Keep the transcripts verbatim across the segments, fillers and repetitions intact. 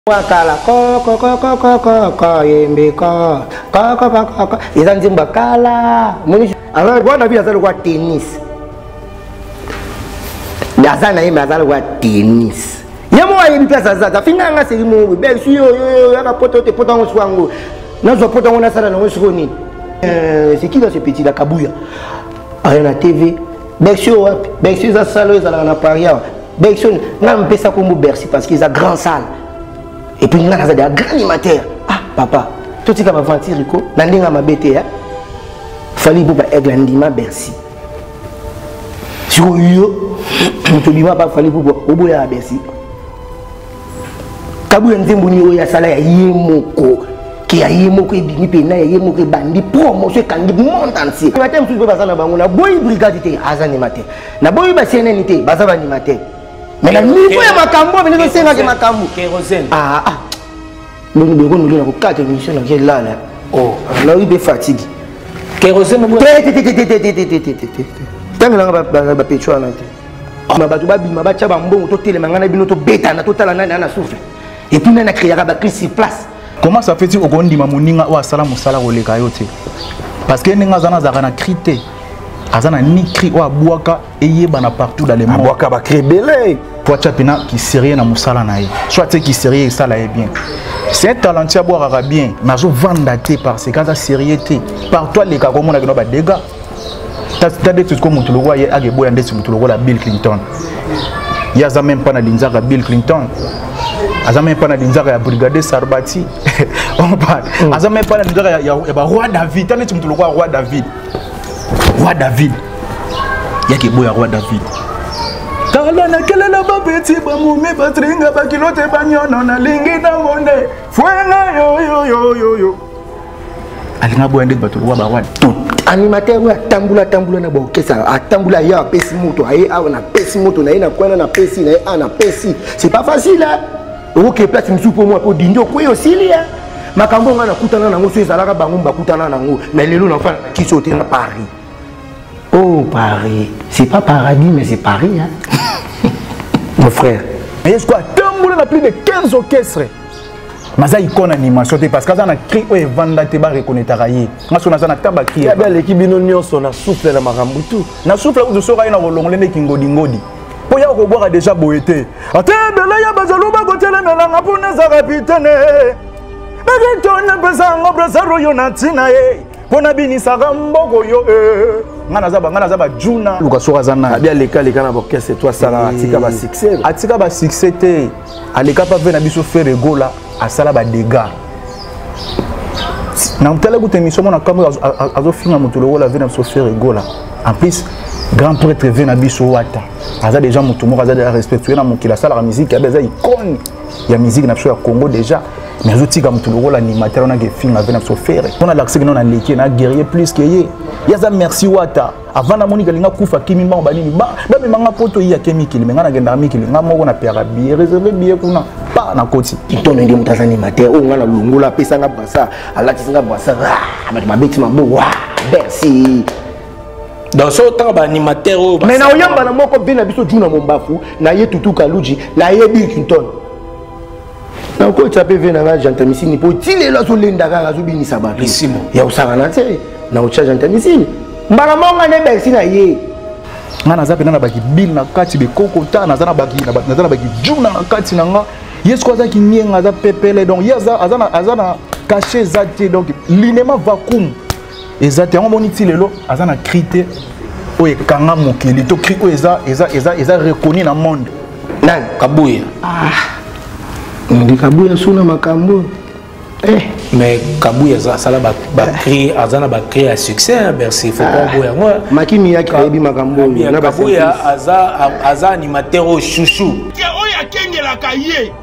Wakala ko ko ko ko ko ko ko yembe ko ko ko ko ko ko iza nzimba kala muni alors bwana bi azali kwa tennis yazana yembe azali kwa tennis yemo wa yembe pesa zaza finga nga seri mu be su yo yo yaka poto te poto ngo swango nazo poto ngo na sala ngo sukoni euh c'est qui dans ce petit la Kabuya à la T V Bexio wapi Bexio za salo za na Paris Bexio na mpesa ko mu Bercy parce qu'ils a grand salle. Et puis, il y a des grands animateurs. Ah, papa, tout ce qui va venir, Rico, dans les ma B T A, il fallait que tu aies un Bercy. Si vous avez dit pas fallait que tu aies un Bercy. Kabu yanze mbuni ya sala ya yemoko ki ya yemoko ibini pe na ya yemoko bandi promotion kangi monde entier. Matin msusu ba sala bango na boy brigade te azanimateur. Na boy ba C N N te baza ba animateur. Mais la niveau ya makambo venez de senga ke makambo kérosène ah ah nous nous devons nous donner quatre émissions là là là oh là il est fatigué kérosène mo té té té té té té té té té tanga na ba ba pecho na té ma ba tu ba bima ba tshaba mbongo to tele mangana bino to beta na to tala na na souffle et puis na créer ba crise sur place. Comment ça fait-il au ndima moninga wa sala musala oleka yote parce que ninga zana zaka na crité azana ni cri wa buaka eyeba partout dans le monde buaka ba créer belé pour Tchapina qui sérieux na musala nae soit tu qui sérieux ça là est bien c'est un talentueux à boire bien mais je vendaté parce que ça sérieuxité par toi les gars comme on a gagné ba dégâts t'as t'as des trucs comme tout le roi a des boy andé sur tout le roi la Bill Clinton il y a ça même pas na linzaka Bill Clinton aza même pas na linzaka ya brigadier Sarbati on parle aza même pas na linzaka ya ba roi David t'as tout le roi David roi David il y a qui boy roi David. Kala na kele na babeti ba mumi batringa ba kilote ba nyono na lingi na monde fuenga yo yo yo yo yo alinga bo ende bato wa ba wa tout animateur wa tambula tambula na bo kesa atambula ya pesi moto aye a na pesi moto na ina kwana na pesi na ana pesi c'est pas facile hein OK place msu pour moi pour dindo ko yo silia makambo nga na kutana na ngoso ezalaka bango bakutana na ngo mais lelo na fa ki sauter na Paris. Oh Paris, c'est pas paradis mais c'est Paris hein. Mon frère. Mais est-ce quoi tamboula na plus de quinze orchestres. Maza icône animation parce que ça na cri o evanda te ba reconnaître rayi. Ngaso na na tabaki. Ya belle équipe bino nyonso na souffle na makambu tout. Na souffle o so na rolongole ne kingodi ngodi. Po ya ko boire déjà boité. Atebela ya bazalo ba kotela na nga pona za capitaine. Ba tona pesa ngobra za royo na tina e. Pona bini saka mboko yo eh. Ngana zaba ngana zaba juna luka soka zana bien les cas les cas na orchestre toi ça la atika ba succès atika ba succès te aleka pa ve na biso faire regola asala ba dégâts na mtala ku émission na kamera azo finga mutolo wala ve na biso faire regola en plus grand prêtre ve na biso wata aza déjà mutumo aza déjà respectué na mokila sala la musique ya beza icône ya musique na biso ya Congo déjà mais azotika mutolo wala animateur na ke finga ve na biso faire on a l'accès na leki na guerrier plus que ye yaza merci wata avant na monika linga kufa kimi mbango banini ba ba manga poto ya kemi kili menga na genda mikili nga moko na pera bi réservé bi kuna pa na koti itono ndi mutasa animateur o nga na lungula pesa nga basa alati nga basa ah ba mabeti mabo wa merci dans ce temps ba animateur o mais na oyamba na moko bina biso juna mombafu na ye tutu kaluji na ye Bill Clinton na ko tsape vena na jantamisi po tilelo so lenda ka zo binisa ba ya usanga na te na ucha jantamisi mbara monga ne Bercy na ye ngana zape na baki Bill na kati be kokota na zana baki na zana baki juna na kati na nga yes ko za ki nienga za pepele donc yaza azana azana caché zate donc l'inema vacuum ezate on moni tilelo azana crité o ekanga mokeli to cri o eza eza eza eza reconnu na monde nan Kabuya ah ndi Kabuya suna makambo eh mais Kabuya za sala ba ba créer azana ba créer à succès Bercy faut pas boya moi makimi ya créer bi makambo na Kabuya aza aza animateur au chouchou ke oya kengela kaye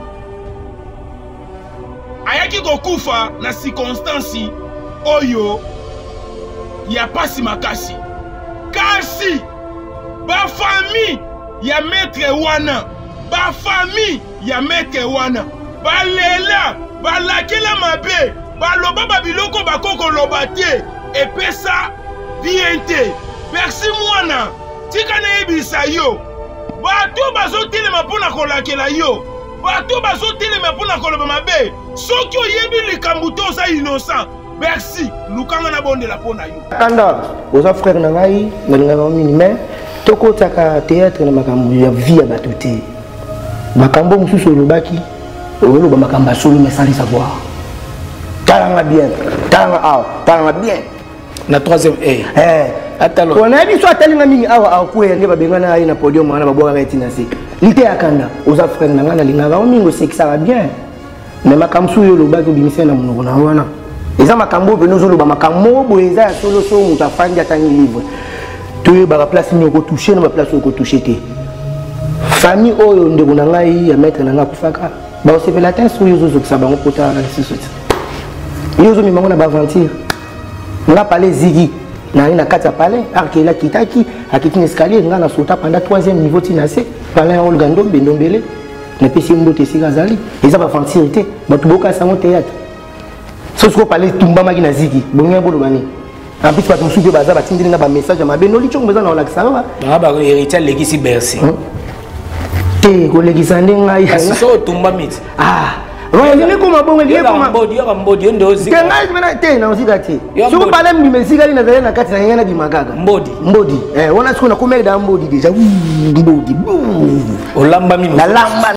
ayaki kokufa na circonstance oyo ya pasi makasi kasi ba famille ya maître wana ba famille ya maître wana balela balakela mabe baloba babiloko bakoko loba te epesa bien te Bercy mwana tika na yebisa yo bato bazotelema mpona kolakela yo bato bazotelema mpona koloba mabe soki oyebi likambo te oza innocent merci lukanga na bondela mpona yo kanda oza frère na ngai nalingaka mingi mais tokotaka théâtre na makambo ya vie ya bato te makambo mosusu olobaki oloba makambo ya solo mais sans le savoir talanga bien talanga awa talanga bien na troisième e atalo onayebi so atalinga mingi awa akwea nde babengana aye na podium wana babwakaka etina se lite ya kanda oza frère na ngai nalingaka o mingi osekisaka bien mais makambo mosusu oyo olobaki obimisai na monoko na wana eza makambo oyo ozoloba makambo boye eza ya solo so moto afandi atangi livre toyebaka place nini okotouche na baplace oyo okotouche te famille oyo ndeko na ngai ya maître na ngai akufaka baosepela te so oyo ozozokisa bango pota na lisusu te yo ozomema ngo na baaventure nga pale zigi nai na kati ya pale arkela kitaki akiti na escalier nga na sota pendant troisième niveau tina se pale ya olga ndombe ndombele napesi mbote esika azali eza baaventure te bato bokasa yango théâtre so siko pale tumbamaki na zigi bongi boloba nini en plus bato mosusu mpe baza batindeli nga bamessage ya mabe noli ntongo beza na olakisa baba banga baheritier alekisi bercy te kolekisa nde ngai so otumbami te elingi koma bongo elingi koma yoka mbodi yo nde ozika te ngai mena te na osika te soko pale mbima esikali nazali na kati na ngai na bimakaka mbodi mbodi wana siko nakomeli da mbodi deja mbodi olambami nalamba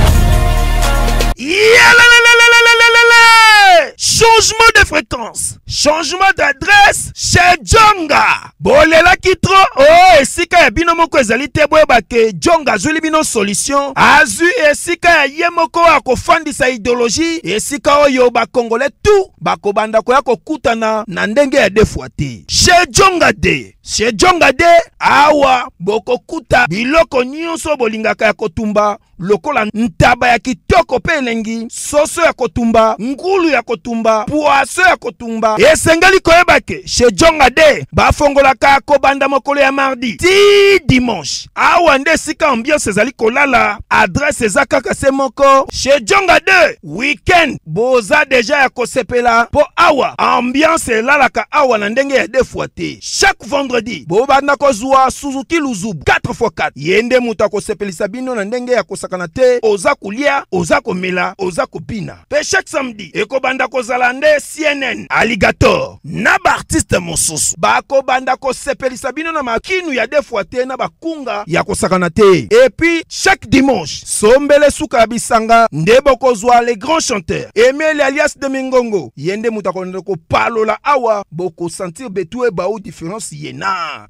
changement de fréquence, changement d'adresse chez Djonga. Bolela kitro, oh, esika ya bino moko ezali te boyeba ke Djonga azuli bino solution. Azu esika ya ye moko akofandisa idéologie, esika oyo ba Congolais tout bakobanda koya kokutana na ndenge ya defwa te. Chez Djonga de, chez Djonga de awa bokokuta biloko nyonso bolingaka ya kotumba lokola ntaba ya kitoko pe elengi, soso ya kotumba, ngulu ya kotumba, poaso ya kotumba. Esengeli koyeba ke chez Djonga de bafongolaka kobanda mokolo ya mardi ti dimanche. Awa nde sika ambiance ezali kolala, adresse eza kaka se moko. Chez Djonga de weekend boza deja ya kosepela po awa ambiance elalaka awa na ndenge ya defwa te. Chaque vendredi bobanda kozwa Suzuki Luzubu quatre fois quatre yende mutu akosepelisa bino na ndenge ya kosakana te, oza kulia, oza komela, oza kopina. Pe chaque samedi ekobanda kozala nde C N N Alligator na ba artiste mosusu bakobanda kosepelisa bino na makinu ya defwa te na bakunga ya kosakana te. Et puis chaque dimanche sombele suka bisanga nde bokozwa les grands chanteurs Emile alias de Mingongo yende mutu akonde ko palola awa boko sentir betue ba ou différence yena.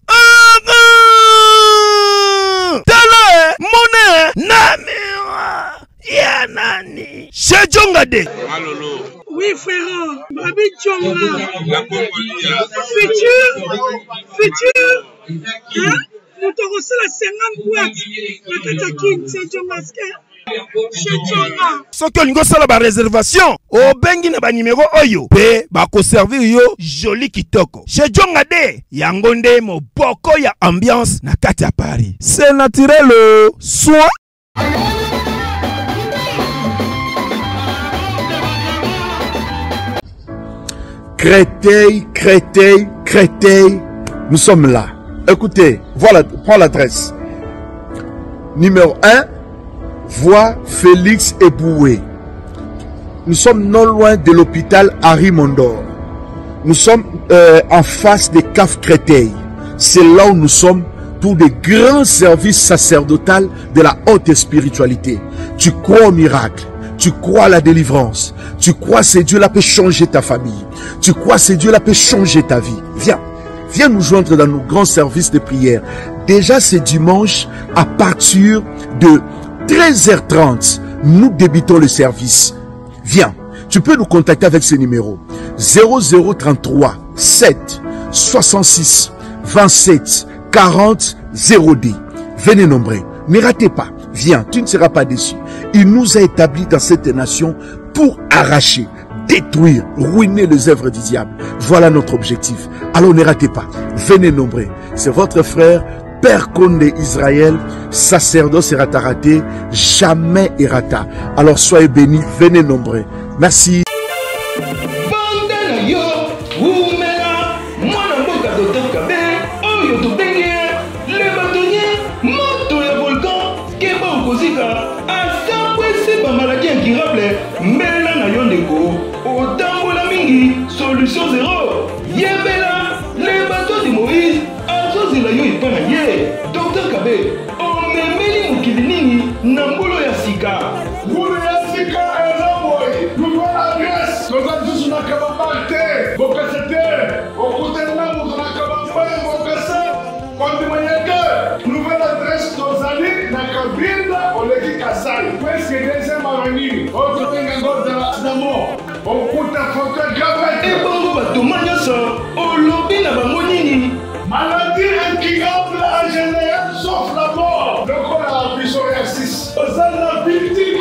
Tele mone namira ya nani chez Djonga de. Malolo. Oui frère, Babi Djonga. Futur, futur. Hein? Nous t'avons reçu la cinquante boîtes. La Katakin, c'est Djonga. Soki olingo sala ba réservation obengi na ba numéro oyo pe ba ko servir yo joli kitoko chez Djonga de yango nde moboko ya ambiance na kati ya Paris. C'est naturel soit Créteil, Créteil, Créteil, nous sommes là. Écoutez, voilà, prends l'adresse. Numéro un, voie Félix Eboué. Nous sommes non loin de l'hôpital Harry Mondor. Nous sommes euh, en face des C A F Créteil. C'est là où nous sommes pour des grands services sacerdotaux de la haute spiritualité. Tu crois au miracle, tu crois à la délivrance, tu crois que Dieu là peut changer ta famille, tu crois que Dieu là peut changer ta vie. Viens, viens nous joindre dans nos grands services de prière. Déjà c'est dimanche à partir de treize heures trente, nous débutons le service. Viens, tu peux nous contacter avec ce numéro zéro zéro trente-trois sept soixante-six vingt-sept quarante zéro deux. Venez nombreux, ne ratez pas. Viens, tu ne seras pas déçu. Il nous a établis dans cette nation pour arracher, détruire, ruiner les œuvres du diable. Voilà notre objectif. Alors ne ratez pas. Venez nombreux. C'est votre frère Père Konde Israël, sacerdoce raté, jamais errata. Alors soyez bénis, venez nombreux. Merci. solution zéro. Yébela, les bateaux de Moïse, Azo Zilayo et Panaye, docteur Kabé, on me mêle mon kilinini, Nambolo Yassika. Boulou Yassika et Namoy, nouvelle adresse, nous avons tous une cabane, Bocassete, au côté de la nous avons une cabane, Bocassete, quand tu m'as dit, nouvelle adresse, nos amis, la cabine, on les dit Kassai, parce que deuxième avenue, on se fait un gros d'amour. On coûte un photographe et bon, bateau magnoso, au lobby la bamonini. Maladie incurable en général, sauf la mort. Le corps a appuyé sur R six. Ça n'a plus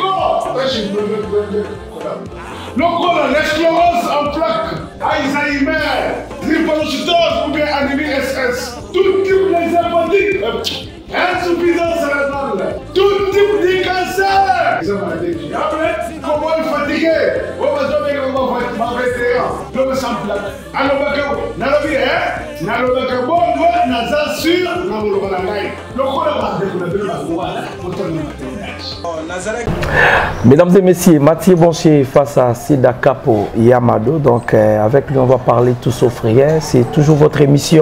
le corps a l'esclérose en plaque, Alzheimer, drépanocytose ou bien anémie S S. Tout type les hépatites, insuffisance rénale, tout type de cancer. Ils ont maladie incurable. Comment il fatigué? On va donner ma vétéran. Je me sens plaque. Alors, Nalobi, hein? Nalobi, bon, moi, Naza sûr, Nalobi, le corps a développé la voie pour terminer. Mesdames et messieurs, Mathieu Boncher face à Sida Capo Yamado. Donc, euh, avec lui, on va parler tout sauf rien. C'est toujours votre émission.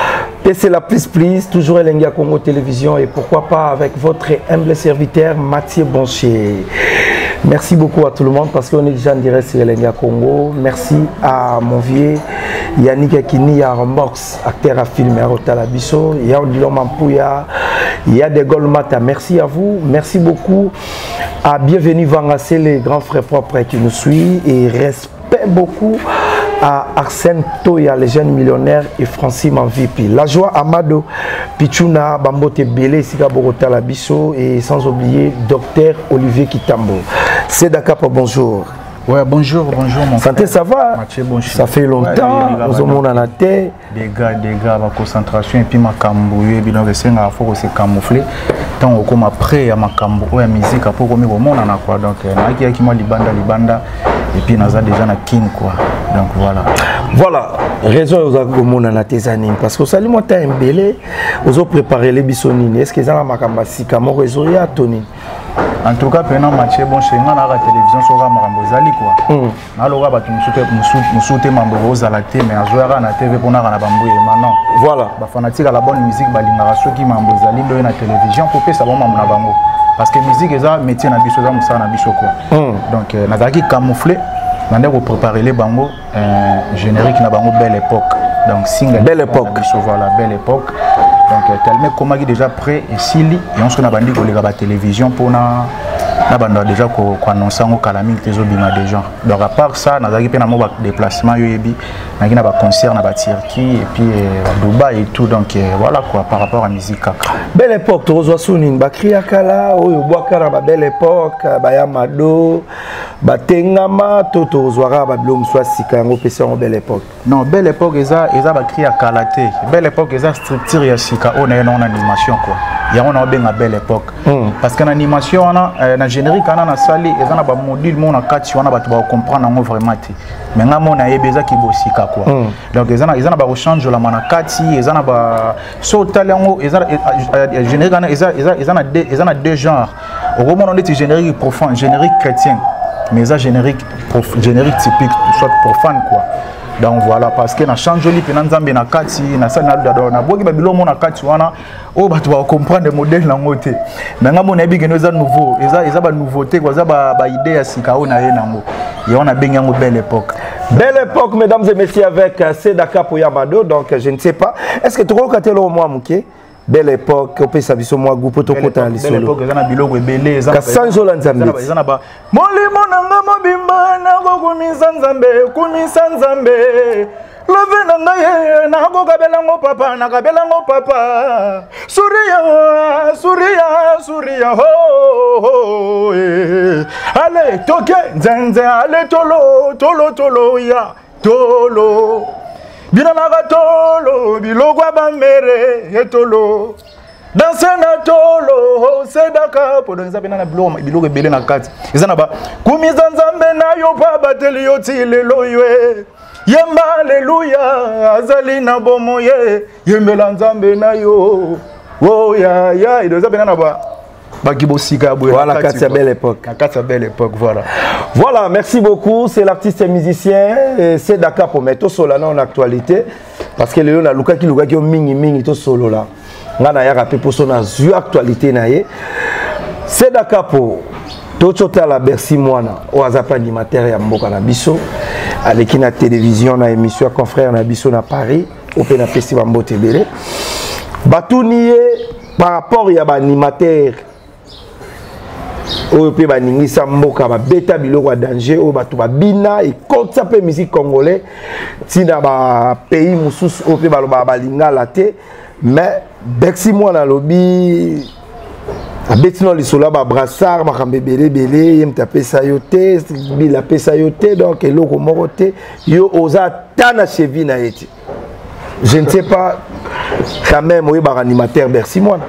P C la plus plus, toujours Elenga Congo Télévision. Et pourquoi pas avec votre humble serviteur Mathieu Boncher. Merci beaucoup à tout le monde parce qu'on est déjà en direct sur Elenga Congo. Merci à mon vieux Yannick Akini, à Mox, acteur à film, à Rotalabiso, il y a Odilon Mampouya, il y a des Golmata. Merci à vous, merci beaucoup. À bienvenue Vangassé, les grands frères propres qui nous suivent et respect beaucoup à Arsène Toya, les jeunes millionnaires et Francis Manvipi. La joie Amado, Pichuna, Bambote Belé, Sika Borota Labiso et sans oublier Docteur Olivier Kitambo. C'est Dakar, bonjour. Ouais, bonjour, bonjour mon santé, frère. ça va? Mathieu, bonjour. Ça fait longtemps, nous sommes dans la terre. Des gars, des gars, ma concentration et puis ma cambouille, puis donc c'est un faut se camoufler. Tant comme après à ma cambouille, la musique après comme au monde en quoi. Donc na qui qui m'a libanda libanda et puis naza déjà na kin quoi. Donc voilà. Voilà, raison aux agomona na tes animes parce que ça lui monte un belé, aux autres préparer les bisonines. Est-ce que ça na makamba sika mon réseau ya Tony? En tout cas, pendant Mathieu bon chez nga na la télévision sur la marambo zali quoi. Na loga ba tumsute musute mambo za la té mais azoera na T V pour na na bambo et maintenant. Voilà. Ba fanatique à la bonne musique ba lingara soki mambo zali ndo na télévision pour pesa bon mambo na bango. Parce que musique eza métier na biso za musa na biso quoi. Donc na zaki camoufler na ndeko préparer les bango euh, générique na bango belle époque. Donc single belle époque. Voilà, belle époque. Donc tellement comment qui déjà prêt et sili et on se na bandi ko les la télévision pour na na banda déjà ko annoncer au calamite des obima des gens. Donc à part ça na zaki pe na mo ba déplacement yo yebi na ki na ba concert na ba Turquie et puis à Dubaï et tout donc voilà quoi par rapport à musique kaka. Belle époque tozo sunine ba kriakala oyo boakara ba belle époque ba Yamado ba tengama toto zwara ba blom soit sika ngo pesa en belle époque. Non, belle époque eza eza ba kriakala te. Belle époque eza structure ya sika on est en animation quoi. Il y a on a bien belle époque mm. Parce qu'en animation on a euh, générique on a na sali et on a ba module mon kati on a ba tu vas comprendre en vraiment mais nga mon a ebeza ki bosika quoi mm. Donc ils ont ils ont ba rechange la mana kati ils ont ba so talango ils ont générique ils ont ils ont deux ils ont deux genres au moment on dit générique profane générique chrétien mais ça générique prof, générique typique soit profane quoi. Donc voilà parce que na change joli pe na nzambe na kati na sali na dado na boki ba bilomo na kati wana o ba tu vas comprendre modèle na ngote mais nga mona bi geno za nouveau eza eza ba nouveauté quoi za ba ba idée ya sika ona ye nango et on a bien une belle époque. Belle époque mesdames et messieurs avec euh, Sida Capo Yamado donc je ne sais pas est-ce que tu crois que tu au moi mouké belle époque on peut saviso moi groupe to kota li solo belle époque eza na biloko ebele eza ka sanzo la nzambe eza na ba molimo nanga mobimba na gokumisa nzambe kumisa nzambe love nanga ye na gokabela ngo papa na kabela ngo papa suria suria suria ho ho eh allez toke nzenze allez tolo tolo tolo ya tolo Bina tolo, bilogwa bamere, etolo. Danse na tolo, sedaka, pour donc ça na bilogwa bilogwa belé na kati. Izana ba kumiza nzambe na yo pa bateli yo ti lelo ywe. Yemba haleluya, azali na bomoye, yembela nzambe na yo. Oh ya ya, ido ça na ba Voilà, c'est belle époque. belle époque, voilà. Voilà, merci beaucoup. C'est l'artiste et musicien. C'est Dakar pour mettre Solana en actualité. Parce que le Luka qui Luka qui mingi mingi to solo là. On a rappelé pour son actualité naie. C'est Dakar pour Tochota la Bercy Moana. Au hasard animateur ya Mboka na biso. Avec la télévision na émission confrère na biso na Paris. Au pena festival Mbote Bele. Batounié par rapport à l'animateur. Au pe baningisa mboka ba beta biloko ya danger o bato ba bina et contre ça pe musique congolais tina ba pays mususu o pe baloba balinga la te mais Bercy Moana lobi a betino lisolo ba brassard ba kambe belé belé yem taper ça yote bila pesa yote donc eloko moko te yo oza tana cheville na yeti. Je ne sais pas quand même oui bar animateur Bercy Moana.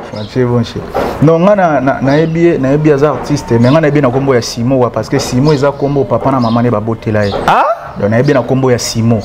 Non, na na na ebi na ebi as artiste mais na ebi na kombo ya Simo parce que Simo eza kombo papa na maman ne ba botela. Ah? Donc na ebi na kombo ya Simo.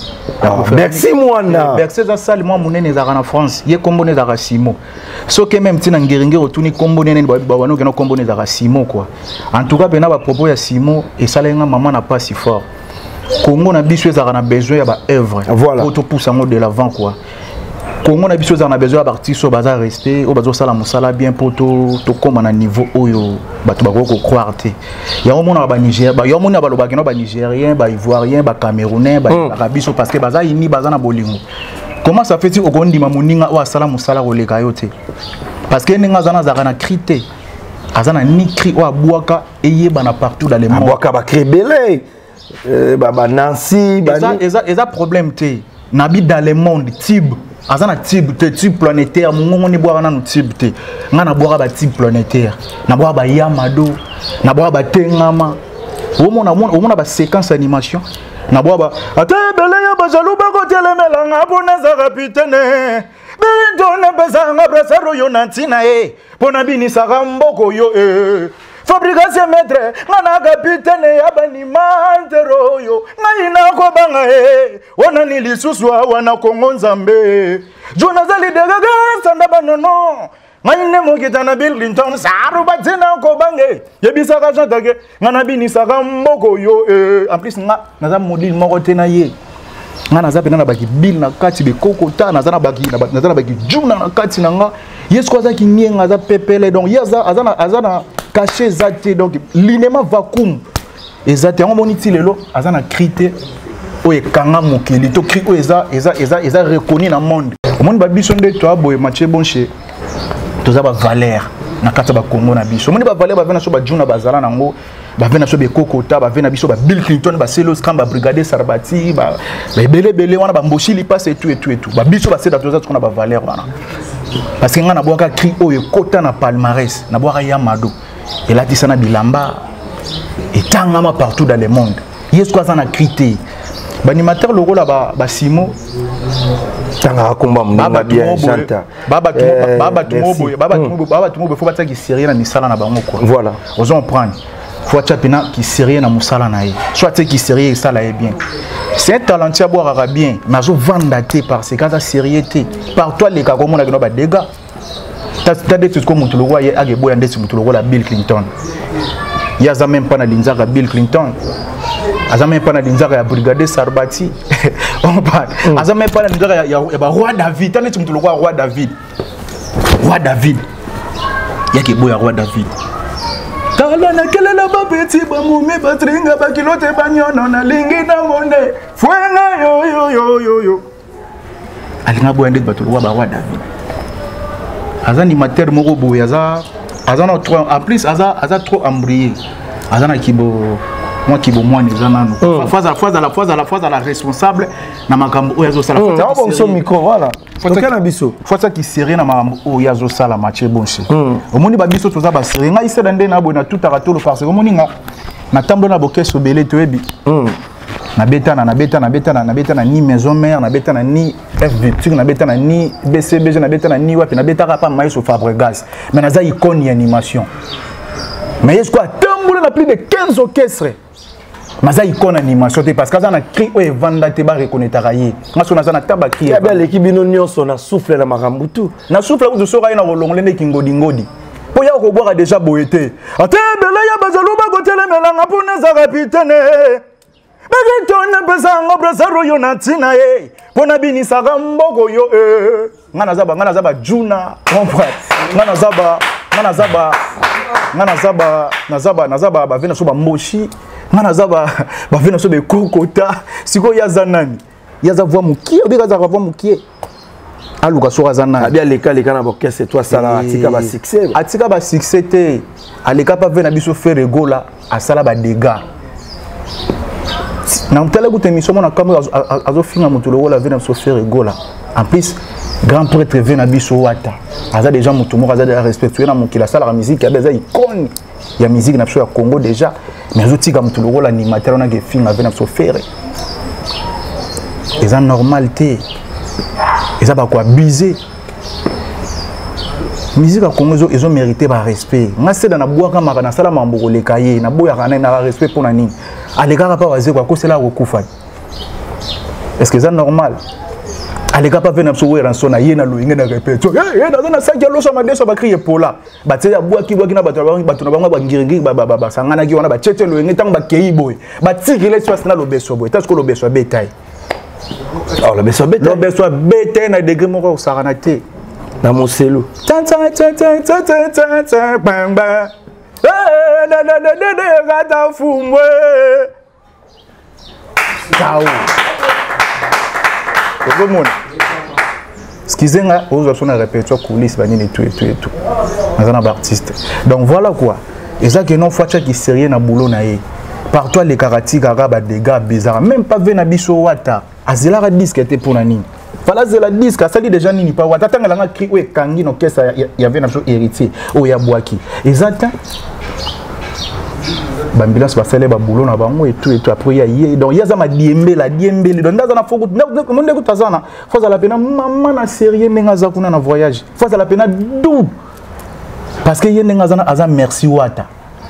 Bercy Moana. Bercy za sali moi munene za na France. Ye kombo ne za Simo. So que même tina ngeringe otuni kombo nene ba ba wana ke kombo ne za Simo quoi. En tout cas bena ba propos ya Simo et salenga maman n'a pas si fort. Congo na biso eza na besoin ya ba œuvre. Voilà. Pour te pousser de l'avant quoi. Congo na biso on a besoin d'artistes au bazar rester au bazar sala musala bien pour to to comme à niveau oyo bato ba ko croire te ya o mona ba Niger ba yo mona ba loba keno ba nigérien ba ivoirien ba camerounais ba biso parce que bazar ini bazana bolingo comment ça fait-il au kondi mamuninga o sala musala ko leka yo te parce que ninga zana zana crité azana ni cri o abwaka eyeba na partout dans le monde abwaka ba crébelé ba ba Nancy ba eza eza problème te nabi dans le monde tib azana tib te tib planétaire mungo ni boire na tib te ngana boire ba tib planétaire na boire ba Yamado na boire ba Tengama o mona o mona ba séquence animation na boire ba atebele ya ba jalou ba ko telemela ngabona za capitaine bindo na bezanga brasero yo nantina e pona binisa gamboko yo e fabrication maître ngana capitaine ya banimantero yo ngaina ko banga e wana nilisusu wana Kongo Nzambe Jonazali de gaga sanda banono ngaine mokita na Bill Clinton saru batina ko bange yebisa ka jantake ngana binisa ka mboko yo e en plus nga naza modile moko tena ye nga naza pena na baki Bill na kati be kokota naza na baki naza na baki juna na kati na nga yesko azaki nyenga za pepele donc yaza azana azana caché zate donc l'inema vacuum ezate on moniti lelo azana crité o ekanga mokeli to cri o eza eza eza eza reconnu dans monde monde ba biso nde to aboye matche bonche to za ba valeur na kata ba Congo na biso monde ba valeur ba vena so ba juna bazala nango ba vena so be kokota ba vena biso ba Bill Clinton ba Selos Kamba brigadier Sarbati ba bele bele wana ba mboshili passe et tout et tout et tout ba biso ba seda to za ko na ba valeur wana parce que nga na boaka cri o ekota na palmarès na boaka Yamado et là disana bilamba et tangama partout dans le monde yesu quoi ça na crité banimateur logo là ba ba Simo tanga komba mbanga bien chanta baba tu baba tu mobo baba tu mobo baba tu mobo faut pas ça qui sérieux na misala na bango quoi voilà osons prendre faut tchapina qui sérieux na musala na ye soit c'est qui sérieux ça là est bien c'est un talent à boire bien mais je vendaté par ces cas sérieuxté par toi les cas comme on a ba dégâts t'as des trucs comme Mutulugo ya agebo ya ndesi Mutulugo la Bill Clinton ya za même pas na linzaka Bill Clinton aza même pas na linzaka ya brigadier Sarbati on parle aza même pas na linzaka ya ya ba roi David t'as ndesi Mutulugo roi David roi David ya ke boya roi David kala na kelela ba petit ba mumi ba tringa ba kilote ba nyono na lingi na monde fwenga yo yo yo yo yo alinga boya ndesi Mutulugo ba roi David aza animateur moko boya aza aza na trop en plus aza aza trop embrouillé aza na kibo moi kibo moi ni zana no fois à fois à la fois à la fois à la responsable na makambo oyazo sala fois ça bon son micro voilà fois ça na biso fois ça qui sérieux na makambo oyazo sala match bonche omoni ba biso toza ba sérieux nga iseda nde na bona tout aratolo parce que omoni nga na tambo na bokeso belé toyebi na betana na betana na betana na betana ni maison mère na betana ni F Viture na betana ni B C B G na betana ni wapi na betaka pas maïs Fabregas mais naza icône animation mais est-ce quoi tamboula na plus de quinze orchestres naza icône animation parce que ça na cri o evanda te ba reconnaître rayer ngaso naza na taba cri ya belle équipe bino nyonso na souffle na makambutu na souffle vous sera na rolongole ne kingodi ngodi po ya ko boire déjà boyete ate bela ya bazalo ba kotele melanga pona za capitaine bagi tona pesanga brasaro yo natina e pona bini saka mboko yo e ngana zaba ngana zaba juna comprendre ngana zaba ngana zaba ngana zaba nazaba nazaba ba vena so ba mboshi ngana zaba ba vena so be kokota siko ya zanani ya za voix mukie obika za voix mukie aluka so zanani abia leka leka na boke c'est toi ça là atika ba succès atika ba succès te aleka pa vena biso faire gola asala ba dégâts na mtala gute mission mona kamera azo finga mutulo wala vena so faire gola en plus grand prêtre vena biso wata aza déjà mutu mo aza déjà respectué na mokila sala la musique ya beza icône ya musique na biso ya Congo déjà mais azo tika mutulo wala animateur na ke finga vena so faire eza normalité eza ba ko abuser musique ya Congo ils ont mérité ba respect nga c'est na bois kama na sala mamboko le kaye na boya kana na respect pour na nini aleka pa waze kwa kosela kokufa est-ce que c'est normal aleka pa vena so wera so na yena lo ingena répète eh eh na sa dialo so madeso ba crier pola ba tseya bois ki bois ki na bato ba bato na bango ba ngiringi ba ba ba sangana ki wana ba tshete lo ingeta ba kei boy ba tikile so na lo beso boy tas ko lo beso betay oh lo beso betay lo beso betay na degré moko sakana te na moselu tan tan tan tan tan tan tan bang bang eh da da da da gata fumwe ciao tout le monde excusez-moi aux options de répétition coulisses banini tout et tout et tout dans un artiste donc voilà quoi et ça que non fois qui sérieux na boulot na ye par toi les karatis garaba des gars bizarres même pas vena biso wata azela ra disque était pour nani fala zela disque ça dit déjà nini pas wata tanga nga cri ouais kangi no kesa y avait na so héritier o ya boaki exact bambulance va faire les baboulots na bango et tout et tout après il y a donc il y a ça ma diembe la diembe donc dans na faut mon écoute ça na faut la peine maman na sérieux menga za kuna na voyage faut la peine dou parce que y nenga za aza merci wata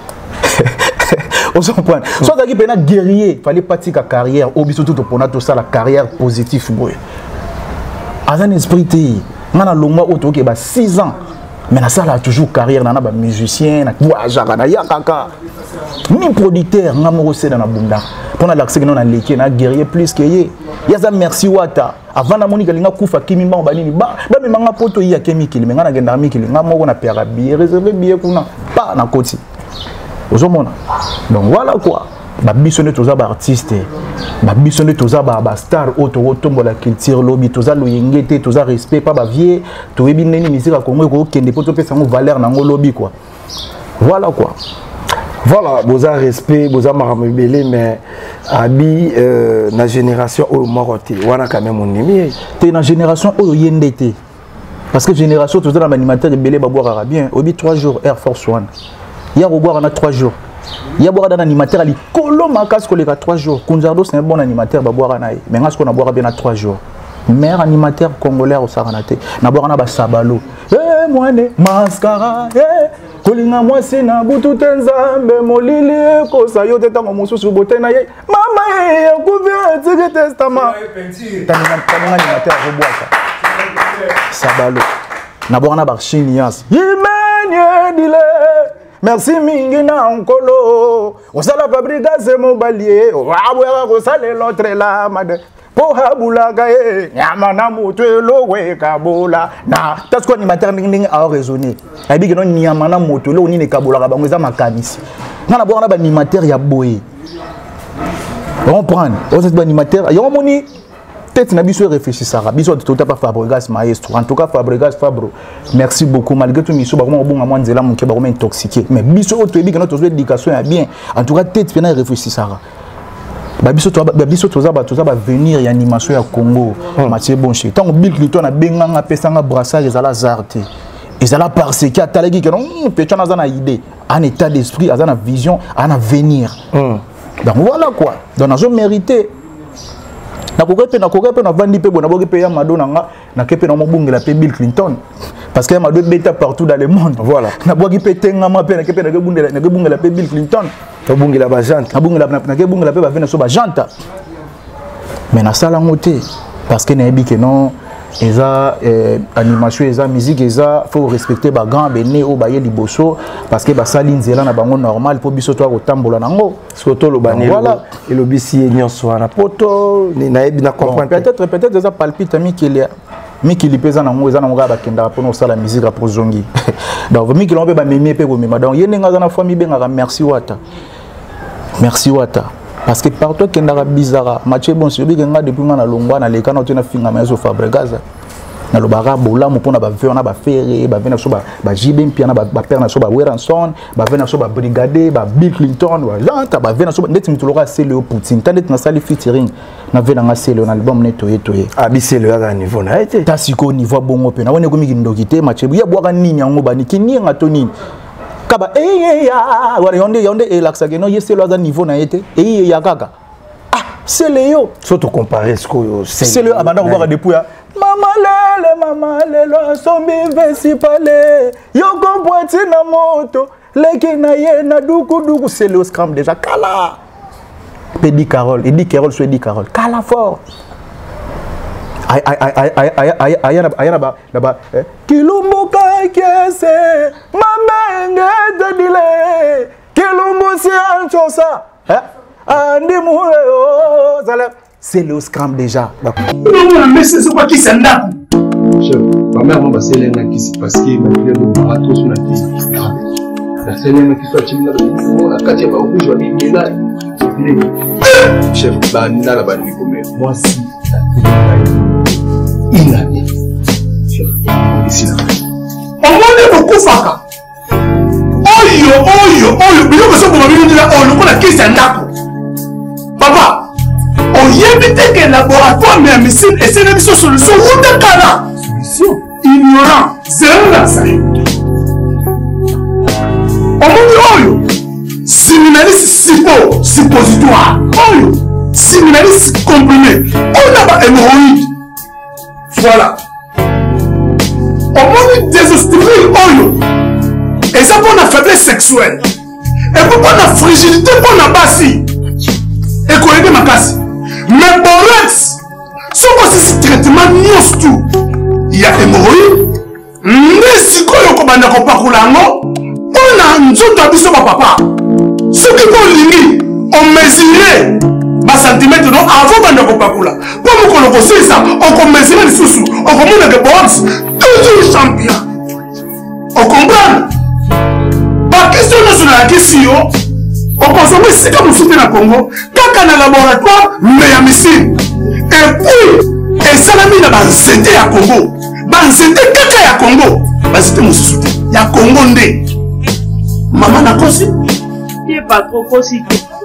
on s'en prend soit ça qui peine guerrier fallait partir ka carrière au biso tout pour tout ça la carrière positive boy aza un esprit té ngana longwa auto ke ba six ans mais na ça là toujours carrière na ba musicien na voyage na ya kaka ni producteur nga mo c'est dans la bunda pona l'accès non na leki na guerrier plus que ye ya za merci wata avant na monika linga kufa kimi mba banini ba ba me manga poto ya chemical me nga na genda mikili nga mo na pera billet réservé billet kuna pas na koti ozomona donc voilà quoi ba bisonné toza ba artiste ba bisonné toza ba ba star auto otombo la culture lobby toza loyengete toza respect pas ba vie to yebi neni musique ya Congo ko kende poto pesa ngo valeur na ngo lobby quoi voilà quoi. Voilà, vous avez respect, vous avez marabélé, mais abi euh, la génération au Maroc, on a quand même mon ami. T'es la génération au Yendete. Parce que génération tout ça l'animateur de Belé Baboir arabien, au bout trois jours Air Force One. Hier au boire on a trois jours. Hier boire un animateur ali Coloma casque les trois jours. Kunzardo c'est un bon animateur Baboir anaï. Mais ngas qu'on a boire bien à trois jours. Meilleur animateur congolais au Saranate. Na boire na ba Sabalo. Eh moi ne mascara eh kolinga mwasi na butu tenzambe molili ko sayo teta mo mususu botena ye mama ye kuvia tike testament tanina tanina ni mata roboaka sabalo na bona ba chinias yimenye dile merci mingi na onkolo osala fabrica se mobalier wabwa ko sale l'autre la made po habulaga e nyama na mutu elowe kabola na tasko ni maternité a raisonner abi que non nyama na mutu lo ni ne kabola ka bango za makanisi ngana bona ba animateur ya boye on prend on cette animateur yo moni tête na biso réfléchir ça biso tout pas Fabregas maestro en tout cas Fabregas Fabro merci beaucoup malgré tout miso ba ko bonga mo nzela mo ke ba ko intoxiqué mais biso o to ebi que notre éducation est bien en tout cas tête fena réfléchir ça babiso to babiso toza ba toza ba venir ya animation ya Congo Mathieu Bonché tant Bill Clinton na benganga pesanga brassard ezala zarté ezala parce que ataleki que non petona za na idée en état d'esprit azana vision en avenir donc voilà quoi donc nazo mérité na kokepe na kokepe na vandi pe bona boke pe ya Madonna nga na kepe na mobungela pe Bill Clinton parce que Madonna beta partout dans le monde voilà na boki pe tenga ma pe na kepe na gebungela na gebungela pe Bill Clinton Bungela ba jante abungela na ke bungela pe ba vena so ba janta mais na sala ngote parce que na ebi que non eza animation eza musique eza faut respecter ba grand bene o baye liboso parce que ba sali nzela na bango normal pour biso to kotambola nango surtout le bani voilà et le bisi nyonso na poto ni na ebi na comprendre peut-être peut-être eza palpite mi qu'il Miki pesa na ngo eza na ngo ba kenda pour no sala musique pour zongi donc Miki lombe ba memi pe ko mema donc yene nga na famille benga merci wata merci wata parce que partout kenda bizarre match bon si obi nga depuis nga na longwa na leka na tena finga mazo Fabregas na lo bara bola mo pona ba ver na ba ferre ba vena so ba ba jibe mpia na ba père na so ba Weranson ba vena so ba brigade ba Bill Clinton wa janta ba vena so net mitoloka c'est le Poutine tanet na sali featuring na vena nga c'est le album neto yeto ye abise le à niveau na été ta siko niveau bongo pe na wone ko miki ndokite match ya bwaka nini yango ba nikini nga to nini kaba eh ya wa yonde yonde e laksa ke no yese le à niveau na été eh ya kaka ah c'est le yo surtout comparer ce que c'est le abanda ko ba depuis Mama lele, mama lele, sombi vesi pale, yoko boiti na moto, leki na ye na duku duku, c'est le scram déjà, kala. Pedi Carole, Eddie Carole, soit Eddie Carole, kala fort. Aïe, aïe, aïe, aïe, aïe, aïe, aïe, aïe, aïe, là-bas, Kilumbuka kese, mamenge te dile, Kilumbu si anchosa, andi moué, zale. C'est le scram déjà. Mais c'est quoi qui s'en a? Ma mère m'a passé l'un qui s'est passé, ma fille m'a raté sur la tête. La scène qui soit timide, la quatre va rouge, je vais dire là. Chef, bah, n'a la banni comme moi, si il a dit. Chef, ici là. On m'a dit beaucoup faka. Oyo, oyo, oyo, mais on va se pour me dire, oh, le coup la qui s'en a. Papa. On y évite que le laboratoire mais missile et c'est une solution ou de cala. Solution ignorant, zéro la ça. On dit oyo, séminaliste suppo, suppositoire, oyo, séminaliste comprimé, on a pas hémorroïde. Voilà. On dit désostérile oyo, et ça pour la faiblesse sexuelle, et pour la fragilité pour la bassie, et qu'on aide ma casse. Mais borex, si on fait ce traitement, il y a hémorroïdes, mais si on a un parcours, on a un autre abisso papa. Ce qui est on mesurait un centimètre avant de parcours. Pour qu'on le ça, on mesurait les sous-sous, on commande des box, toujours champion. On comprend? Par question nationale, question. On consomme si comme nous dans le Congo, quand on a un laboratoire, mais il y a missile. Et puis, et ça l'a mis dans le santé à Congo. Dans le santé, quand il y a Congo, c'était mon soutien. Il y a Congo ndé. Maman n'a pas si. Il n'est pas trop possible.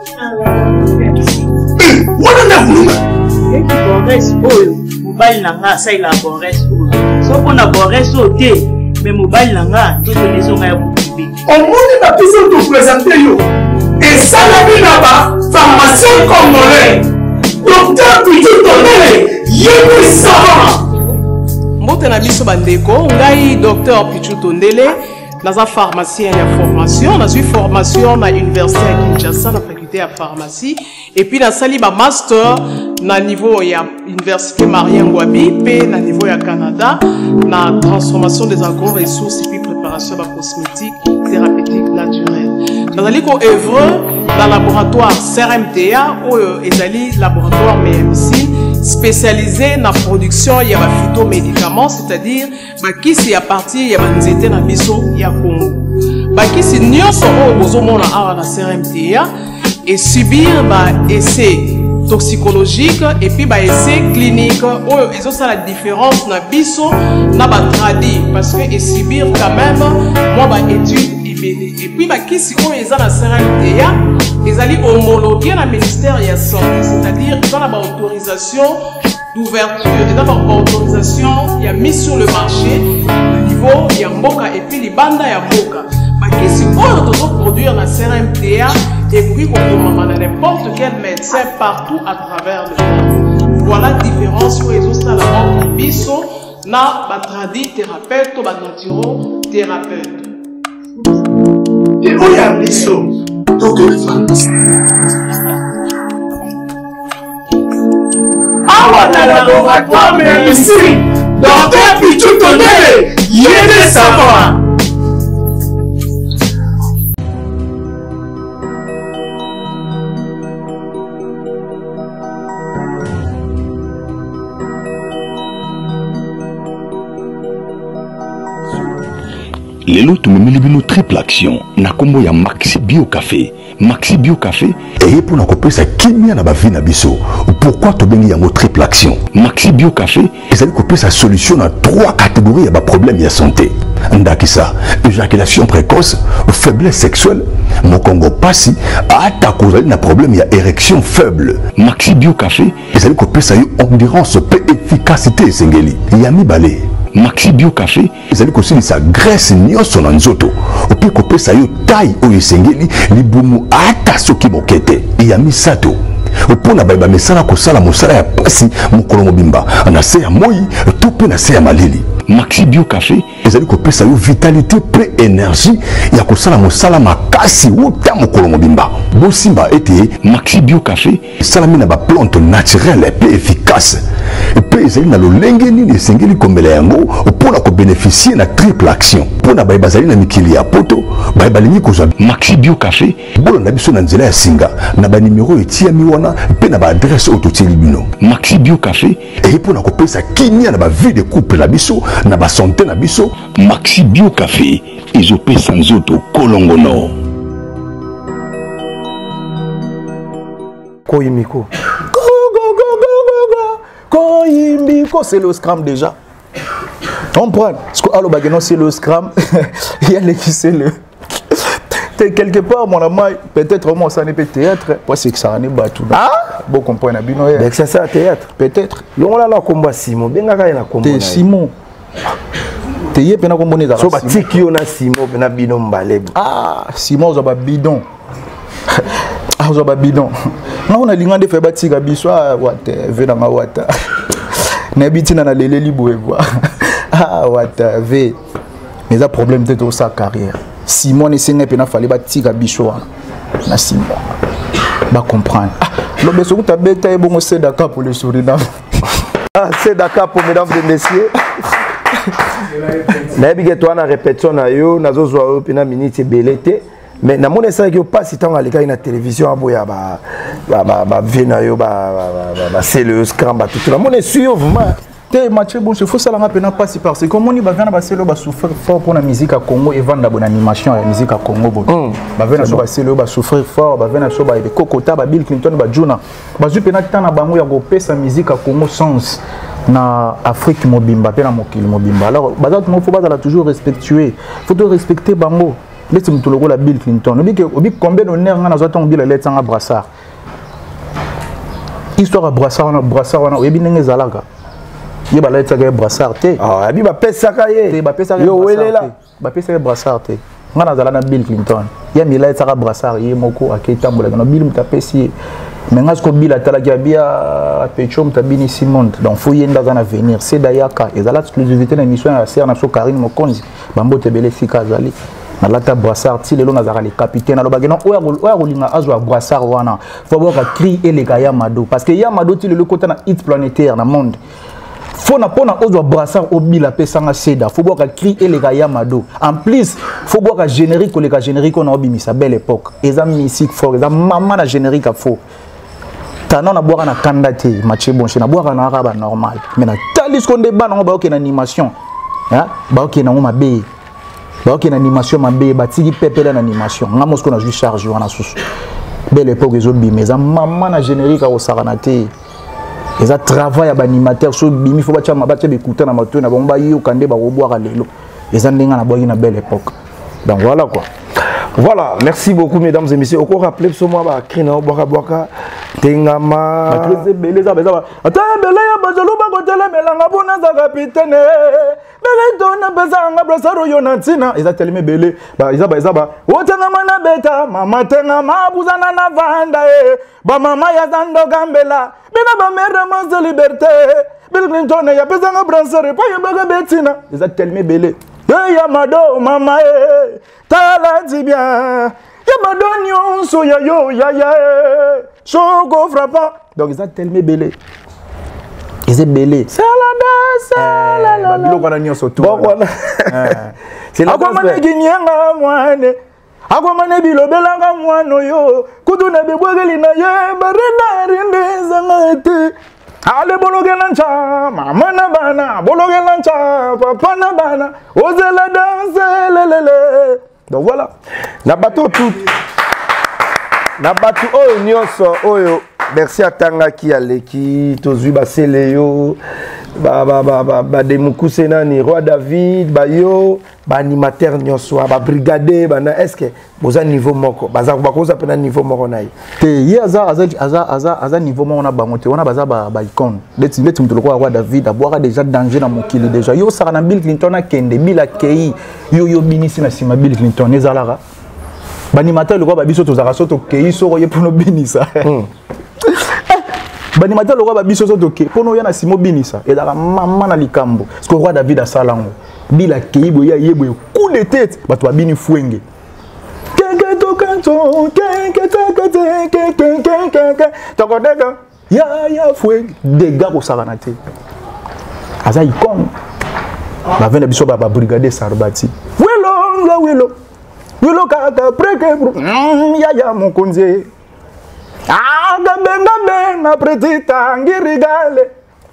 Eh, on a un boulot. Et qui borresse, oh, mobile n'a ça il a borresse. Sauf qu'on a borresse au thé, mais mobile n'a tout le maison à vous. On m'a dit de présenter yo. Et ça l'a mis là-bas, pharmacien congolais, docteur Pichu Tondele, Yébi Savant. Mbote na biso bandeko, ngai docteur Pichu Tondele, naza pharmacien ya formation, naza formation na université ya Kinshasa na faculté ya pharmacie, et puis na sali ba master na niveau ya université Marien Ngouabi, pe na niveau ya Canada, na transformation des agro-ressources et puis préparation de cosmétiques thérapeutiques naturelles. Nous allons œuvrer dans le laboratoire C R M T A ou le laboratoire M M C spécialisé dans la production de phytomédicaments, c'est-à-dire qui est à partir de nzete na biso ya Congo. Qui est nyonso o bozomona awa na C R M T A et subir ba essai toxicologique et puis ba essai clinique ou ils ont ça la différence na biso na ba tradi parce que et subir quand même moi ba étude et puis bah qui si on est à la C R M T A ils allaient homologuer le ministère de la santé, c'est-à-dire ils ont la autorisation d'ouverture et d'abord autorisation il y a mis sur le marché le niveau il y a mboka et puis les bandes il y a mboka bah qui si on doit produire la C R M T A et puis on peut n'importe quel médecin partout à travers le monde. Voilà la différence où ils ont ça la biso na ba tradi thérapeute ou ba naturo thérapeute. Et où il y a un biseau, donc le pharmacien. Ah, voilà, le laboratoire, mais ici, Docteur Pichou Tondele, Yéné Savoir. Lelo tumemeli bino triple action na kombo ya Maxi Bio Café. Maxi Bio Café et pour na kopesa kimia na ba vie na biso. Pourquoi to bengi yango triple action? Maxi Bio Café ezali kopesa solution na trois catégories ya ba problème ya santé. Ndakisa, éjaculation précoce, faiblesse sexuelle, mokongo pasi, ata kozali na problème ya érection faible. Maxi Bio Café ezali kopesa yo endurance pe efficacité esengeli. Yami balé. Maxi Bio Café ezali kosilisa graisse nyonso na nzoto ope kopesa yo taille oyo esengeli libumu ata soki mokete ya misato opona bayeba mesala kosala mosala ya pasi mokolo mobimba na se ya moi to pe na se ya malili. Maxi Bio Café ezali kopesa yo vitalité pe énergie ya kosala mosala makasi uta mokolo mobimba. Bosimba ete Maxi Bio Café salami na ba plante naturelle pe efficace pe ezali na lolenge nini esengeli komela yango opona ko bénéficier na triple action pona bayeba zali na mikili ya poto bayeba lingi kozwa Maxi Bio Café bolo na biso na nzela ya singa na ba numéro etiami wana pe na ba adresse ototeli bino. Maxi Bio Café e pona ko pesa kimia na ba vie de couple na biso na ba santé na biso. Maxi Bio Café ezopesa nzoto kolongono. Koyimiko. Koyimbiko, c'est le scram déjà. On prend. Parce que alors bagano c'est le scram. Il y a les qui c'est le. Quelque part mon ami peut-être moi ça n'est pas théâtre parce que ça n'est pas tout. Ah bon comprendre bino. Donc c'est ça théâtre peut-être. Yo là la combat Simon benga ka na combat. Te Simon. Te yé pena combo ne za. So ba tiki yo na Simon pena bidon mbalebo. Ah Simon zo ba bidon. Ah zo ba bidon. Na on a lingande fait batika biso wata ve na wata. Na bitina na lele libwe quoi. Ah wata ve. Mais ça problème peut-être au sa carrière. Simon et Seigneur pena fallait batika biso na Simon. Ba comprendre. Ah le beso ta beta e bon c'est d'accord pour le Suriname. Ah c'est d'accord pour mesdames et messieurs. Na biga toi na répétition na yo nazo zo pena minute belete. Mais na mona ça que pas si tant alika na télévision aboya ba ba ba vena yo ba ba c'est le scram ba tout la mona sûr vraiment te match bon il faut ça la pena pas si parce que comme on y ba vena ba c'est le ba souffrir fort pour la musique à Congo et vendre bonne animation la musique à Congo bon ba vena so ba c'est le ba souffrir fort ba vena so ba be kokota ba Bill Clinton ba Juna ba zu pena tana bango ya go pesa musique à Congo sens na Afrique mobimba pena mokili mobimba alors ba za faut pas toujours respectuer faut te respecter bango. Laisse me tologo la Bill Clinton. Obi obi combien d'honneur na zo ton Bill lettre en brassard. Histoire brassard na brassard wana obi ndenge zalaka. Ye ba lettre ga brassard te. Ah abi ba pesa ka ye. Te ba pesa ga yo welela. Ba pesa ga brassard te. Ngana zala na Bill Clinton. Ye mi lettre ga brassard ye moko aketa mbola na Bill mutapesi. Mais ngasko ko Bill atala ga bia Petro mutabini Simon. Donc faut yenda za na venir. C'est dayaka ezala exclusivité na émission ya Ser na so Karine Mokonzi. Bambo tebele fika zali. Na lata brassard ti lelo nazara le capitaine alo bagena oya oya kolinga azwa brassard wana faut voir ka cri et les gars Mado parce que Yamado ti lelo kota na hit planétaire na monde faut na pona ozwa brassard obila pesanga seda faut voir ka cri et les gars Mado en plus faut voir ka générique le ka générique on a obimisa belle époque eza musique fort eza mama na générique a faux tana na boire na kandate match bon chez na boire na raba normal mais na talis ko débat na ba ok na animation hein ba ok na ngoma be donc une animation mabé batigi pepela na animation nga mosko na ju charge wana susu belle époque les autres mais ça maman na générique au saranaté les a travail à animateur so bimi faut bacha mabacha bikuta na mato na bomba yo kande ba boire lelo les andinga na boyi na belle époque donc voilà quoi. Voilà, merci beaucoup mesdames et messieurs. Encore rappeler ce mois ba krina boka boka tengama matrice belé za beza ata belé ya bazalo ba kotela melanga bona za capitaine belé dona beza nga brasaro yonatina eza teleme belé ba eza ba eza ba otengama na beta mama tengama buzana na vanda e ba mama ya zando gambela bina ba mère ma liberté Bill Clinton ya beza nga brasaro pa ya baga betina eza teleme belé hey Yamado mama e tala di bien Yamado nyonso ya yo ya ya choco frappant donc ils ont tellement belé Ils belé. Salada, salada. Biloko na nyonso tout. Bon voilà. C'est la base. Akwamane bilobelanga mwana yo kutuna bebwegeli na ye barena rinde zangate ale bologela ncha mama na bana bologela ncha papa na bana ozela danse lelele. Donc voilà na bato tout na bato oyo nyonso oyo merci atanga ki aleki tozwi basele yo ba ba ba ba, ba de mukuse nani roi David ba yo ba animateur nyonso ba brigadier ba na est-ce que boza niveau moko baza ba koza pena niveau moko na ye te ye aza aza aza aza aza niveau moko na bango te wana baza ba ba icône leti leti mtu lokwa roi David aboaka déjà danger na mokili déjà yo saka na Bill Clinton akende bila kei yo yo binisi na sima Bill Clinton ezalaka ba animateur lokwa ba biso tozaka soto kei soko ye pono binisa Banimateur le roi Babiso Sotoke, pour nous y a Simo Binissa, et dans la maman à Likambo, ce que le roi David a salango, Bila Keibo ya yebo, coup de tête, bah toi bini fouenge. Ya ya fouenge, des gars au Saranate. Aza icône, bah venez biso ba brigadier Sarbati. Welo, la welo, welo kaka preke, ya ya mon konze. Ah, gabe na pretita ngirigale.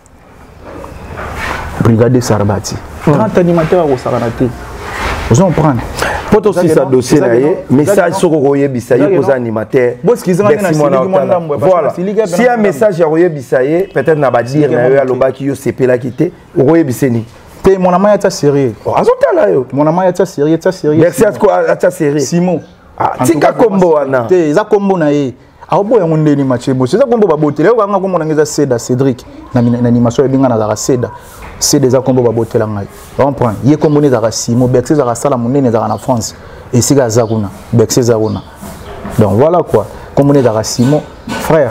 Brigadier Sarbati. trente animateurs au Saranate. Vous en prenez. Pour aussi ça dossier là, message sur Royer Bissaye aux animateurs. Voilà. Si un message à Royer Bissaye, peut-être n'a pas dire na à loba qui yo sepé là quitté. Royer Bisseni. Te mon amaya ta sérieux. Azota là yo. Mon amaya ta sérieux, ta sérieux. Merci à quoi à ta sérieux. Simon. Ah, tika kombo ana. Te za kombo na ye. Aobo ya ngondeni machebo c'est ça kombo babotela yo kanga kombo ngeza Seda Cédric na animation ebinga na za Seda c'est des kombo babotela ngai on prend ye kombo ne za Simo Bexe za sala monene za na France et siga za kuna Bexe za kuna donc voilà quoi kombo ne za Simo frère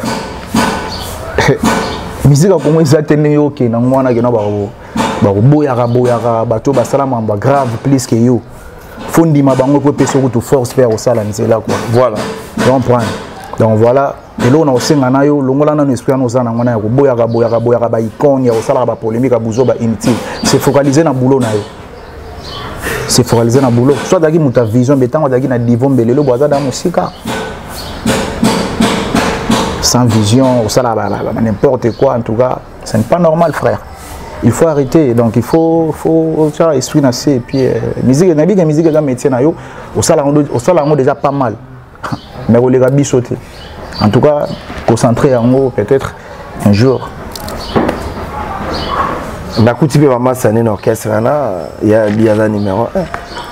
musique kombo za tene yo ke na ngwana ke na ba ba boya ka boya ka bato ba sala mamba grave plus que yo fondi mabango ko peso ko to force faire au sala nzela quoi voilà on prend. Donc voilà, et là on a aussi un ayo, l'ongola na esprit nous en a ko boya ka boya ka boya ka ba icône ya osala ba polémique abuzo ba inutile. C'est focaliser na boulot na yo. C'est focaliser na boulot. Soit daki muta vision betango daki na divon belelo boza da musika. Sans vision, osala ba n'importe quoi en tout cas, ce n'est pas normal frère. Il faut arrêter, donc il faut faut faire esprit na et puis musique na biga musique ga métier na yo, osala osala déjà pas mal. Mais on les a bien sauté. En tout cas, concentrer en haut, peut-être un jour. Bah, quand tu peux vraiment s'en orchestre, il y a bien numéro un.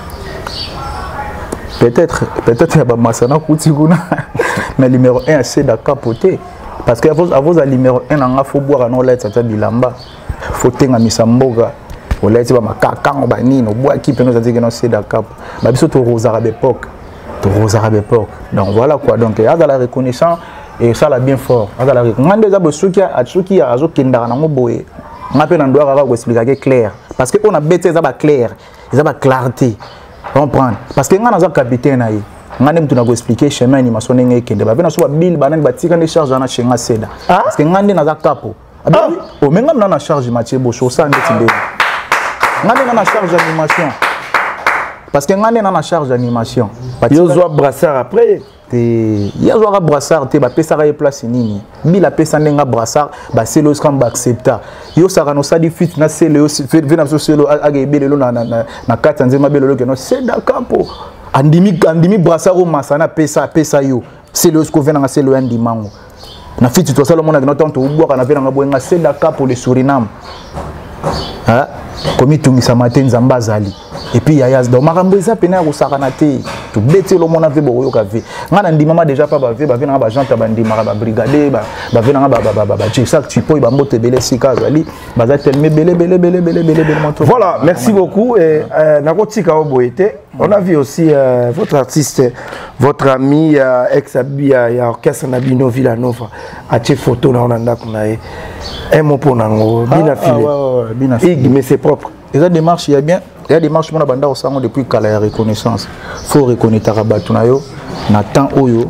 Peut-être, peut-être il y a Massana Koutiguna, mais numéro un, c'est de capoter. Parce qu'à vos, à vos numéro un, il faut boire un olé, ça bilamba. Il faut tenir un misamboga. On l'a dit, ma cacan, banine, on boit qui peut nous dire que c'est de cap. Bah, bien sûr, aux arabes époque. Aux arabes époque. Donc voilà quoi. Donc il y a de la reconnaissance et ça l'a bien fort. Il y a de la reconnaissance. Ceux qui a ceux qui a ceux qui n'ont pas boé. On a peine en doit avoir expliquer clair. Parce que on a bêté ça va clair. Ça va clarté. Comprendre. Parce que on a un capitaine aïe. On a même tout à expliquer chemin animation n'engagé qu'un débat. Venez sur bill banan bâtir quand les charges en a chez Seda. Parce que on a un capo. Oh même on a une charge Mathieu Bocho ça n'est pas. On a une charge d'animation. Parce que ngane na charge d'animation. Yo zo brassard après. Te ya zo ga brassard te ba pesa ga place nini. Bi la pesa ndenga brassard ba selo skam ba accepta. Yo saka no sadi fit na selo vena so selo aga ebelelo na na na kata nzema belelo ke no Seda Capo. Andimi andimi brassard o masana pesa pesa yo. Selo sko vena nga selo andimango. Na fit to sala mona ke no tanto ubwa na vena nga boenga Seda Capo le Suriname. Hein? Comme il tombe sa matin zambazali et puis yaya donc makambo eza pena ko sakanate to bete lo mona ve boyo ka ve ngana ndi mama déjà pas ba ve ba ve na ba janta ba ndi mara ba brigadier ba ba ve na ba ba ba ba ça tu peux ba mbote belé sika zali ba za tellement belé belé belé belé belé belé moto. Voilà, merci beaucoup et na kotika oboete on a vu aussi euh, votre artiste votre ami euh, ex abi ya orchestre na Bino Villanova a che photo na onanda kuna e un mot pour nango bina filé bina filé mais c'est propre. Et la démarche il y a bien il y a des démarches mon banda au sang depuis qu'à la reconnaissance faut reconnaître rabatuna yo na temps oyo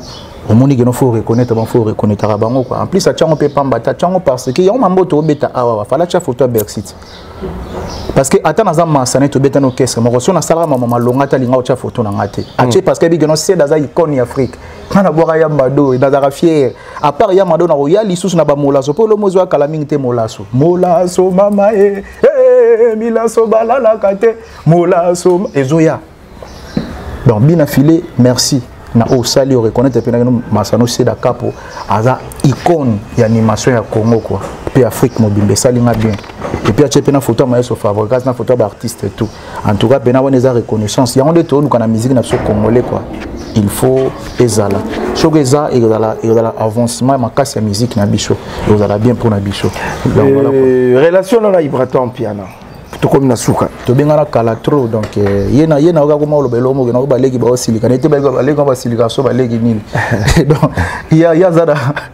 au monde il faut reconnaître il faut reconnaître bango quoi en plus ça tient on peut pas battre tient parce que y a un mambo to beta awa fala cha photo Berksit parce que attends dans un masane to beta no caisse mo so na sala mama longa ta linga cha photo na ngate ache parce que bi no c'est dans icône Afrique na boka ya mado dans la fier à part ya mado na royal isusu na ba molaso po lo mozo kala mingte molaso molaso mama e eh milaso balala kate molaso ezoya donc bien affilé merci na au sali au reconnaître pe na masano c'est da capo aza icône ya animation ya Congo quoi puis Afrique mobimbe salinga bien et puis ache pe na photo ma so favori na photo ba artiste et tout en tout cas pe na wona za reconnaissance ya on de to na musique na so congolais quoi il faut ezala chogeza et ezala et ezala avancement ma casse ya musique na bicho et ezala bien pour na bicho donc voilà quoi relation na Ibraton piano to comme na suka to bengana kala trop donc yena yena oka kuma lo belo mo gena ba legi ba osilika ne te ba ba legi ba silika so ba legi nini donc ya ya zada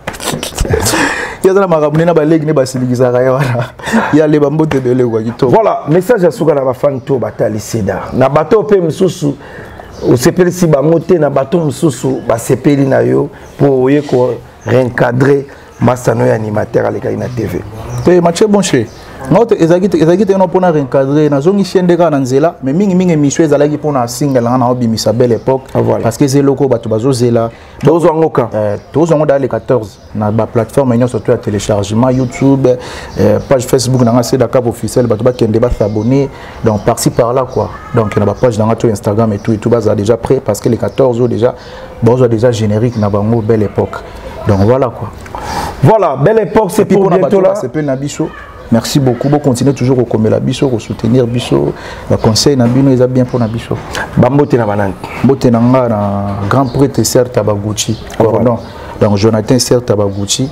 ya zada makamuna ba legi ne ba silikisa ka wana ya le bambote bele kwa kito voilà message ya suka na ba fan to batali seda na bato pe msusu osepeli si bango te na bato msusu ba sepeli na yo pour ye ko réencadrer masano ya animateur aleka ina T V pe matche bonche note ezagite ezagite no pona réencadrer na zongi chiende ka na nzela mais mingi mingi mission ezalaki pona single na obimisa belle époque parce que zeloko bato bazo zela tozo ngoka euh tozo ngo dans quatorze na ba plateforme ino surtout à téléchargement YouTube euh, page Facebook na c'est da cap officiel bato ba kende ba s'abonner donc par ci par là quoi donc na ba page na to Instagram et tout et tout baza déjà prêt parce que les quatorze ont déjà bozo déjà générique na bango belle époque donc voilà quoi voilà belle époque c'est pour bientôt là c'est na bicho. Merci beaucoup. Vous continuez toujours au commer la bicho, au soutenir bicho. Le conseil na bino est bien pour na bicho. Bambote na banane. Bote na nga na grand prêtre Serge Tabaguchi. Pardon. Donc Jonathan Serge Tabaguchi.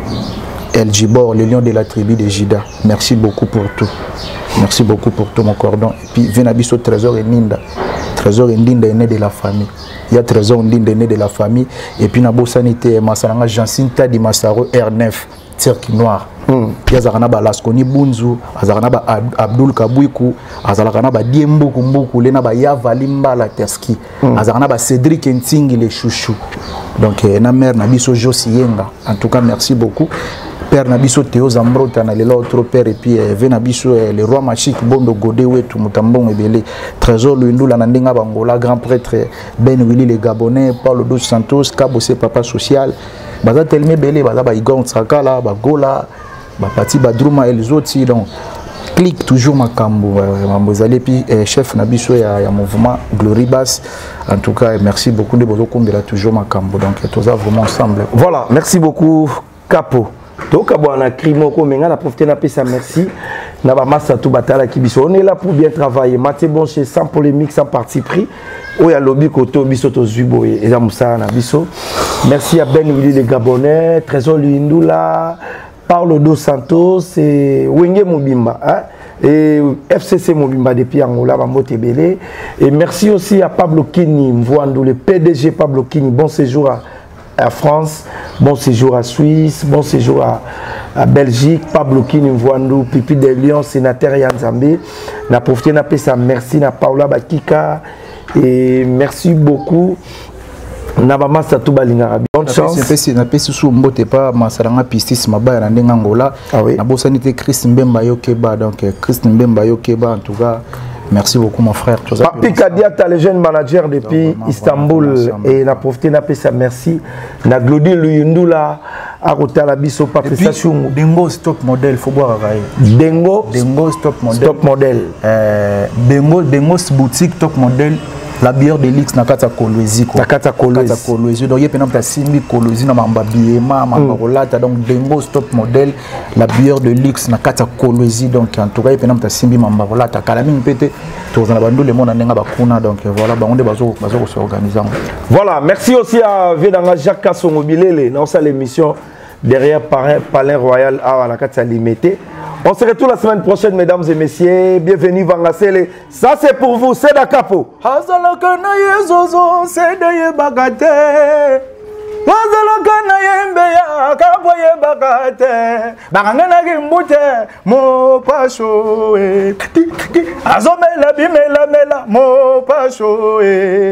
El Djibor, le lion de la tribu de Jida. Merci beaucoup pour tout. Merci beaucoup pour tout mon cordon. Et puis Venabiso Trésor et Ninda. Trésor et Ninda est né de la famille. Il y a Trésor et Ninda est né de la famille. Et puis Nabo Sanité Masalanga Jancinta Di Massaro R neuf. Cirque noir. Yazarana ba Laskoni Bunzu, Azarana ba Abdul Kabouikou, Azarana ba Diembo Kumbuku, Lena ba Yavalimba la Terski, Azarana ba Cédric Ntingi les chouchou. Donc na mère Nabiso Josienga. En tout cas merci beaucoup. Père Nabiso Théo Zambrota na l'autre père et puis Venabiso le roi Machik Bondo Godewe tout Mutambon Ebele Trésor Lundula Nandinga Bangola grand prêtre Ben Willy les Gabonais Paulo dos Santos Kabose papa social baza telme belé baza ba Igor Tsakala ba Gola ba Pati Badruma et les autres donc clique toujours Makambo Mambozali puis chef Nabiso ya, ya mouvement Glory Bass en tout cas merci beaucoup de bozo kombela toujours Makambo donc tous ça vraiment ensemble voilà merci beaucoup Capo. Donc, on a crié mon commun, on a profité de sa merci. On a massé tout batala qui biso. On est là pour bien travailler. Maté bon chez sans polémique, sans parti pris. Oh ya lobby koto biso to zubo et ça moussa na biso. Merci à Ben Willy les Gabonais, Trésor Luindula, Paulo dos Santos et Wenge Mobimba. Hein? Et F C C Mobimba depuis Angola, Bambote Belé. Et merci aussi à Pablo Kini, Mvoandou, le P D G Pablo Kini. Bon séjour à à France, bon séjour à Suisse, bon séjour à, à Belgique, Pablo Kini Mvoandou, Pipi de Lyon, sénateur Yanzambé. Na profité na pesa merci na Paula Bakika et merci beaucoup. Na bama satou balinga bonne chance. C'est na pesa sous mbote pas masalanga pistis mabaya na ndenga Angola. Na bosanité Christ Mbemba Yokeba donc Christ Mbemba Yokeba en tout cas. Merci beaucoup mon frère. Papi Kadiata, le jeune manager depuis Istanbul et na profité na pesa merci na Glody Luyundula à Rotala Biso Papi Sachou Dengo stop model faut boire rail. Dengo Dengo stop model. Stop model. Euh Dengo Dengo boutique top model. La bière de Lix na kata Kolwezi quoi. Na kata Kolwezi. Kata Kolwezi donc yé penam ta simbi Kolwezi na mamba biema mamba rolata donc Dengo stop model la bière de Lix na kata Kolwezi donc en tout cas yé penam ta simbi mamba rolata kala mingi pété tous na bandu le monde ndenga bakuna donc voilà ba onde bazo bazo s'organiser. Voilà, merci aussi à Vedanga Jacques Kassongo Bilele dans sa l'émission derrière Palais Royal à la kata limité. On se retrouve la semaine prochaine, mesdames et messieurs. Bienvenue, Vangasele. Ça, c'est pour vous, c'est Dakapo. Hazalakana yezozo, c'est de bagate. Hazalakana yembeya, kaboye bagate. Barangana gimbute, mo pacho. Azomela bimela mela, mo pacho.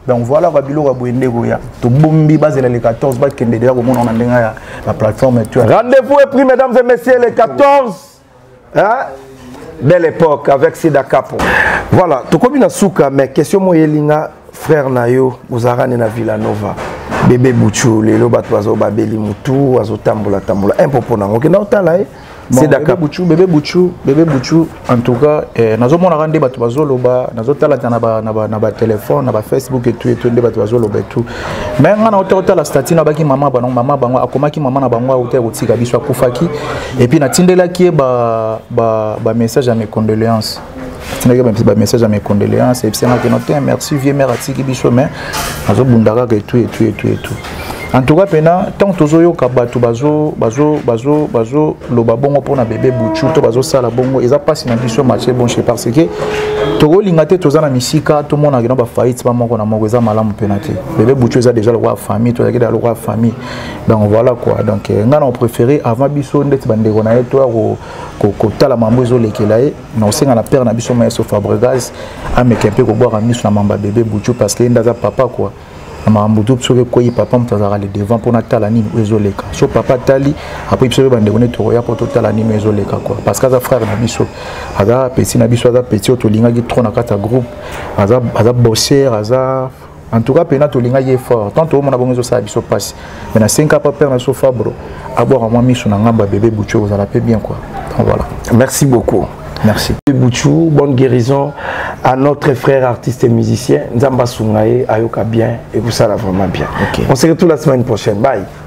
donc voilà Rabilo Rabouende Goya. To bombi base le quatorze bat kende déjà comment on a ndenga la plateforme. Rendez-vous est pris mesdames et messieurs le quatorze. Hein? Belle époque avec Sida Capo. Voilà, to komi na suka mais question moyelinga frère Nayo Uzarane na Villanova. Bébé Bouchou lelo bato bazo babeli mutu azo tambola tambola un peu pour nango ke na otala eh. C'est d'accord. Bébé Bouchou, bébé Bouchou, en tout cas, nous avons rendez bato bazoloba, nous avons tala na ba na ba na ba téléphone, na ba Facebook et tout et tout des bato bazoloba et tout. Mais on a autant la statine na baki maman bango maman bango akomaki maman na bango auteur otika biso akufaki et puis na tindela ki ba ba ba message à mes condoléances. Tindela ba message à mes condoléances et puis c'est na que notre merci vieux mère atiki biso mais azo bundaka et tout et tout et tout et tout. En tout cas, tant que tu as bato bazo bazo bazo bazo le babongo pour na bébé Bouchou, to bazo sala bongo, ils a passé na biso marché bon chez parce que to lingate to za na misika, tout le monde a gina ba faillite ba moko na moko za malamu penate. Bébé Bouchou a déjà le roi famille, to a déjà le roi famille. Donc voilà quoi. Donc ngana on préféré avant biso ndeti bande kona yeto ko ko ko tala mambo zo lekelae, na osenga na père na biso Maestro Fabregas, a mekempe ko boire miso na mamba bébé Bouchou parce que ndaza papa quoi. Mamboudou sur quoi papa m'tazara le devant pour natala ni ezoleka so papa tali après il bande on est roya pour total ni ezoleka quoi parce que ça frère na biso aza petit na biso aza petit to linga ki trop na kata groupe aza aza bosser aza en tout cas pena to linga yi fort tant to mona bongo ça biso passe mais na cinq papa père na so fabro avoir moi miso na ngamba bébé Bouchou ça la paie bien quoi donc voilà merci beaucoup. Merci. Bouchou, bonne guérison à notre frère artiste et musicien Nzamba Sungaye, Ayoka bien et vous ça va vraiment bien. Okay. On se retrouve la semaine prochaine. Bye.